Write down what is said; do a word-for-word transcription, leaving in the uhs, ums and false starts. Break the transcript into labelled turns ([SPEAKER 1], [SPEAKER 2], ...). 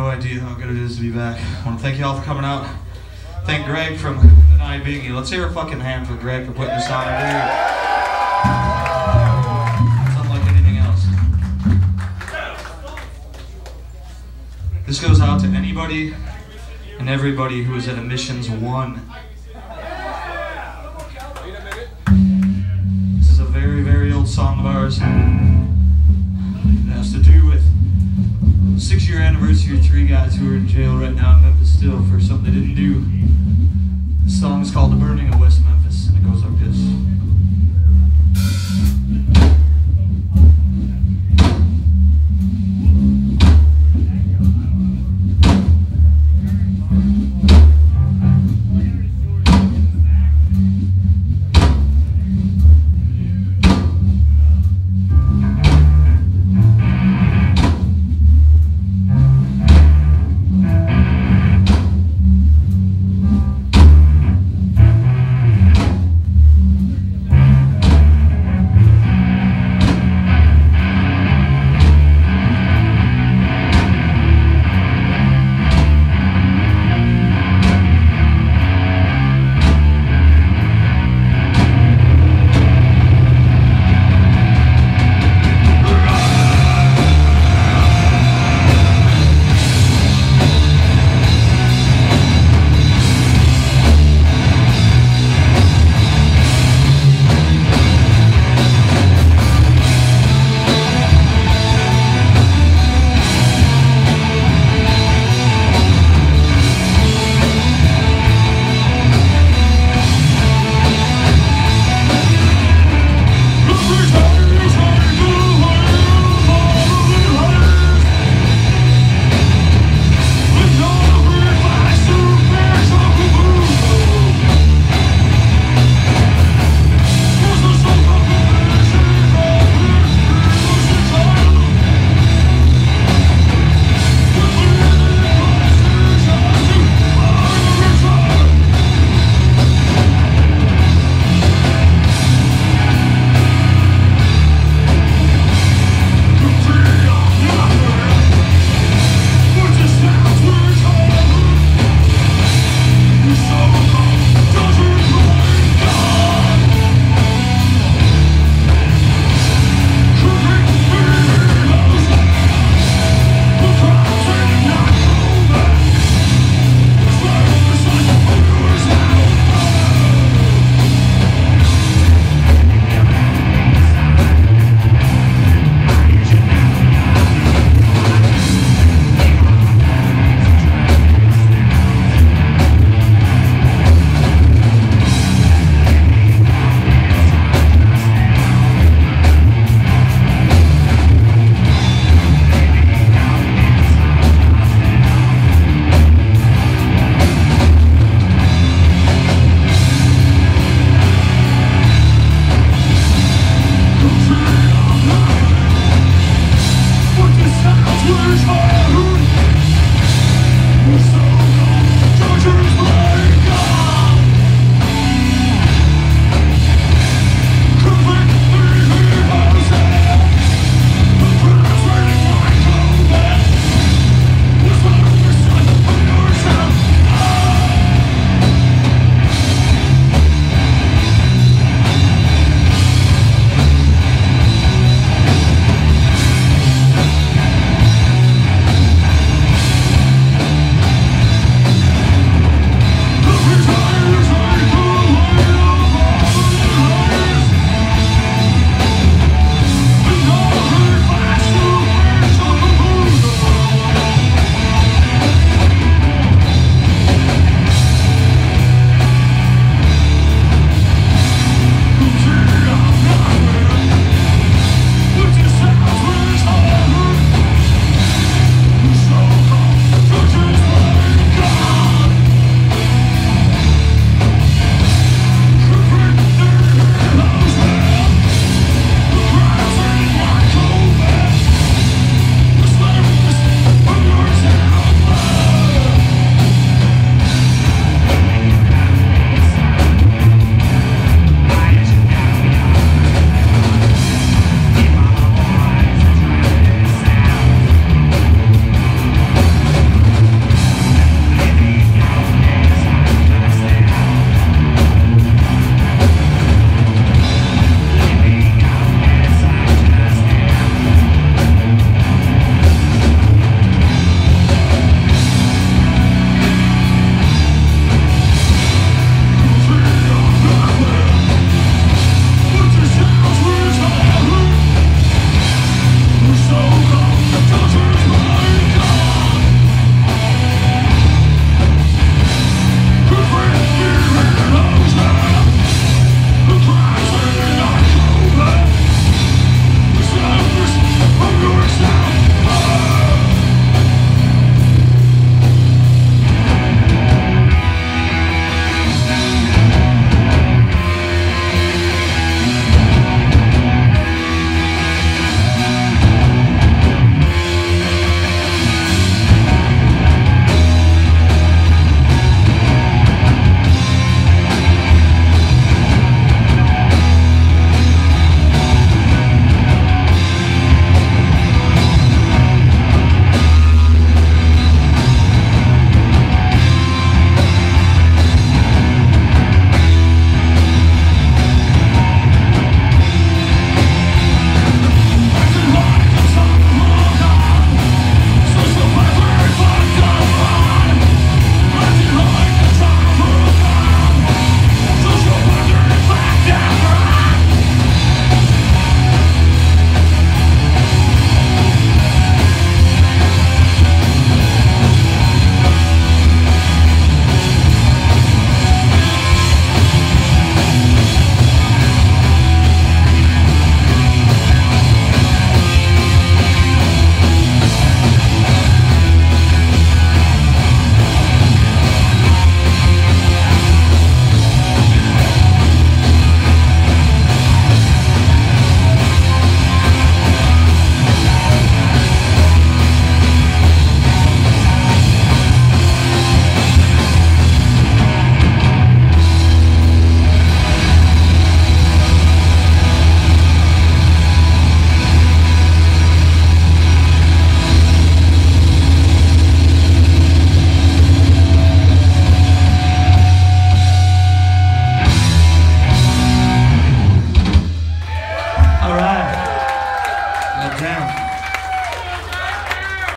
[SPEAKER 1] no idea how good it is to be back. I want to thank you all for coming out. Thank Greg from the Nyabinghi. Let's hear a fucking hand for Greg for putting this on together. It's unlike anything else. This goes out to anybody and everybody who is at Emissions One. This is a very, very old song of ours. It has to do with six-year anniversary of three guys who are in jail right now in Memphis still for something they didn't do. The song is called The Burning of West Memphis, and it goes like